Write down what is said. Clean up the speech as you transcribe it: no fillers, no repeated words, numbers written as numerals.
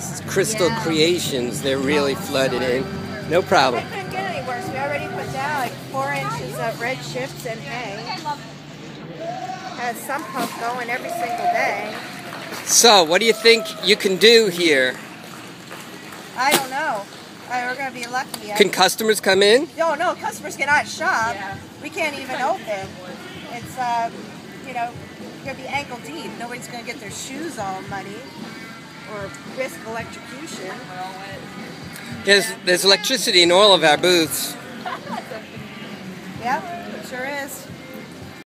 these crystal creations, they're really flooded in. No problem. I couldn't get any worse. We already put down like 4 inches of red chips and hay. Has some pump going every single day. So, what do you think you can do here? I don't know. We're going to be lucky. Can customers come in? No, customers cannot shop. Yeah. We can't even open. It's, you know, going to be ankle deep. Nobody's going to get their shoes all muddy or risk electrocution. There's electricity in all of our booths. Yep, it sure is.